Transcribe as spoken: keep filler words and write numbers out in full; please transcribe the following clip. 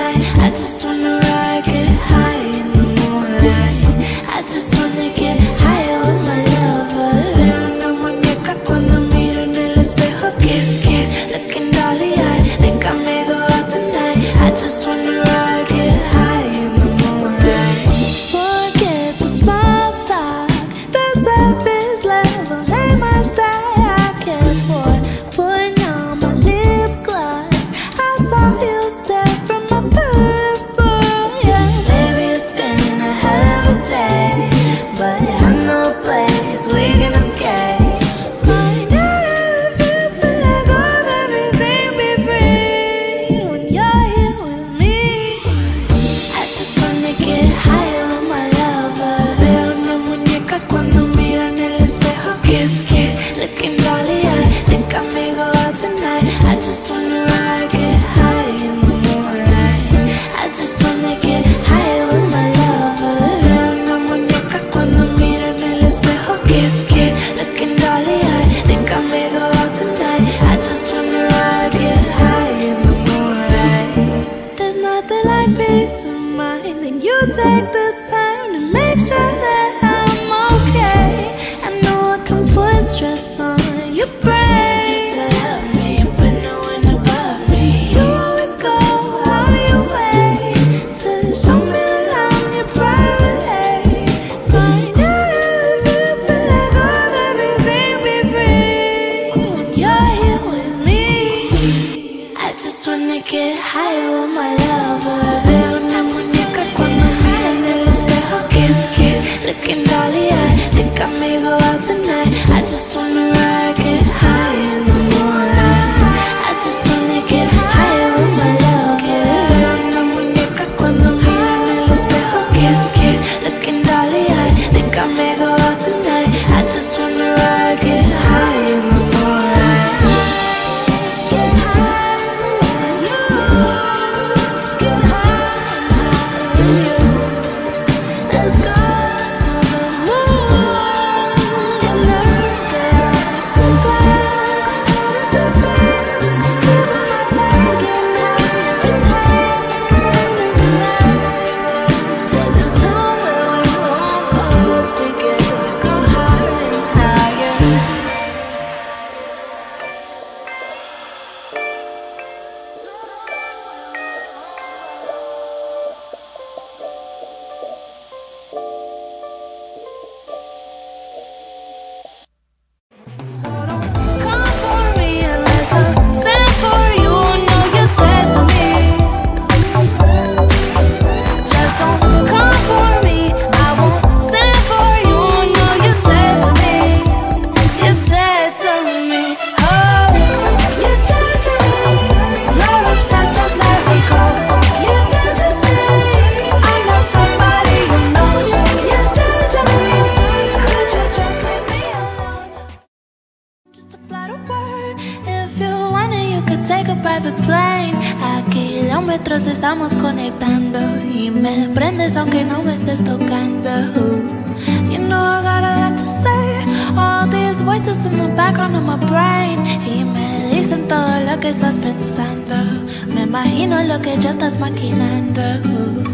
tonight. I just wanna ride, get high in the moonlight. I just wanna get higher with my lover. Veo una muñeca cuando miro en el espejo. Kiss, kiss, looking dolly eyed. Think I may go out tonight. I just wanna ride, get high in the moonlight. Forget the small talk, the surface level ain't much that I care for. Putting on my lip gloss, I saw you step from my peripheral, yeah. Baby, it's been a hell of a day, but I know a place we can escape. Find out how it feels to let go of everything, be free when you're here with me. I just wanna get higher with my lover. Veo una muñeca cuando miro en el espejo. Kiss, kiss, looking dolly eyed. Think I may go out tonight. I just wanna ride, get high in the moonlight. I just wanna get higher with my lover. Veo una muñeca cuando miro en el espejo. Kiss, kiss, looking dolly eyed. Think I may go out tonight. I just wanna ride, get high in the moonlight. There's nothing like peace of mind, and you take the time to make sure that I'm okay. I know I can put stress on your brain to help me, but no one above me. You always go out of your way to show me that I'm your priority. Find out how it feels to let go of everything, be free when you're here with me. I just wanna get higher with my lover. Veo una muñeca cuando miro en el espejo. Kiss, kiss, looking dolly eyed. Think I may go out tonight. I just wanna ride, get high in the moonlight. I just wanna get higher with my lover. Veo una muñeca cuando miro en el espejo. Kiss, kiss, looking dolly eyed. Think I may go out tonight. I just wanna ride, get high in the moonlight. Get high with you. Get high with you. Let's go to the moon tonight. Let's fly to the moon. Get high, there's nowhere we won't go together. Go higher and higher. So don't come for me unless I stand for you. Know you're dead to me. Just don't come for me. I won't stand for you. Know you're dead to me. You're dead to me. Oh, you're dead to me. No obsessed, just let me go. You're dead to me. I'm not somebody you know. You're dead to me. Could you just leave me alone? Just to fly away. If you want it, you could take a private plane. A kilómetros estamos conectando y me prendes aunque no me estés tocando. You know I got a lot to say. All these voices in the background of my brain y me dicen todo lo que estás pensando. Me imagino lo que ya estás maquinando.